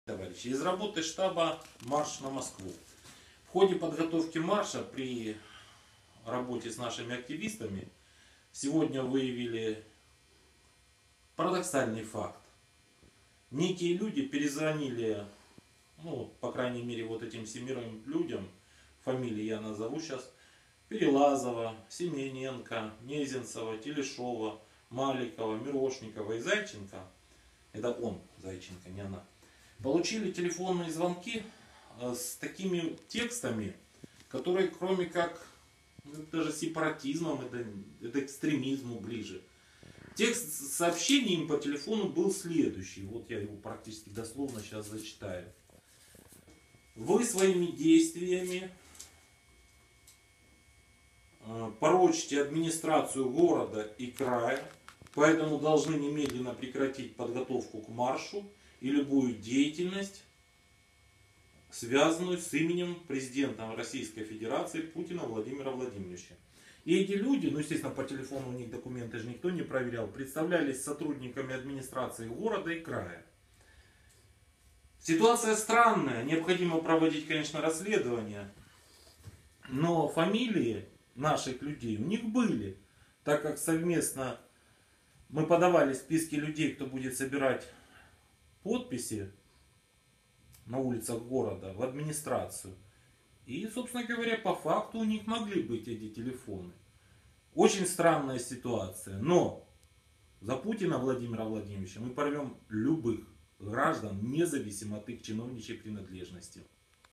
Товарищи, из работы штаба «Марш на Москву». В ходе подготовки марша при работе с нашими активистами сегодня выявили парадоксальный факт. Некие люди перезвонили, по крайней мере, вот этим 7 людям, фамилии я назову сейчас: Перелазова, Семененко, Мезенцева, Телешова, Маликова, Мирошникова и Зайченко. Это он, Зайченко, не она. Получили телефонные звонки с такими текстами, которые кроме как даже сепаратизмом, это экстремизму ближе. Текст с сообщением по телефону был следующий. Вот я его практически дословно сейчас зачитаю. Вы своими действиями порочите администрацию города и края, поэтому должны немедленно прекратить подготовку к маршу и любую деятельность, связанную с именем президента Российской Федерации Путина Владимира Владимировича. И эти люди, естественно, по телефону у них документы же никто не проверял, представлялись сотрудниками администрации города и края. Ситуация странная, необходимо проводить, конечно, расследование, но фамилии наших людей у них были, так как совместно мы подавали списки людей, кто будет собирать подписи на улицах города в администрацию. И, собственно говоря, по факту у них могли быть эти телефоны. Очень странная ситуация. Но за Путина Владимира Владимировича мы порвем любых граждан, независимо от их чиновничьей принадлежности.